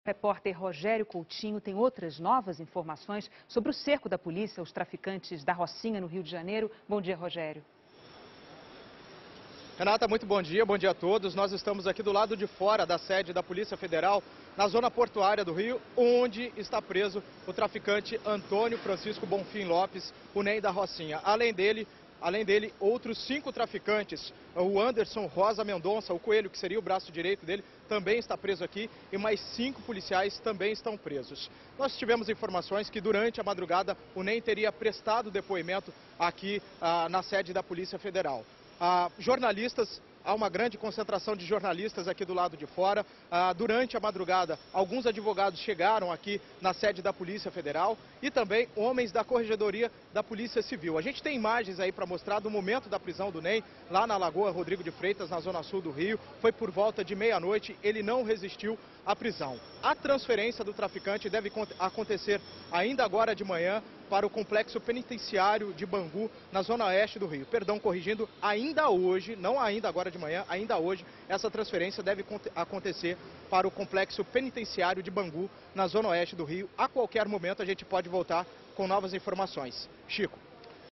repórter Rogério Coutinho tem outras novas informações sobre o cerco da polícia aos traficantes da Rocinha, no Rio de Janeiro. Bom dia, Rogério. Renata, muito bom dia a todos. Nós estamos aqui do lado de fora da sede da Polícia Federal, na zona portuária do Rio, onde está preso o traficante Antônio Francisco Bonfim Lopes, o Ney da Rocinha. Além dele, outros 5 traficantes, o Anderson Rosa Mendonça, o Coelho, que seria o braço direito dele, também está preso aqui, e mais 5 policiais também estão presos. Nós tivemos informações que durante a madrugada o Ney teria prestado depoimento aqui na sede da Polícia Federal. Jornalistas, há uma grande concentração de jornalistas aqui do lado de fora. Durante a madrugada, alguns advogados chegaram aqui na sede da Polícia Federal e também homens da Corregedoria da Polícia Civil. A gente tem imagens aí para mostrar do momento da prisão do Ney, lá na Lagoa Rodrigo de Freitas, na zona sul do Rio. Foi por volta de meia-noite, ele não resistiu à prisão. A transferência do traficante deve acontecer ainda agora de manhã para o complexo penitenciário de Bangu, na zona oeste do Rio. Perdão, corrigindo, ainda hoje, não ainda agora de manhã, ainda hoje, essa transferência deve acontecer para o complexo penitenciário de Bangu, na zona oeste do Rio. A qualquer momento a gente pode voltar com novas informações. Chico.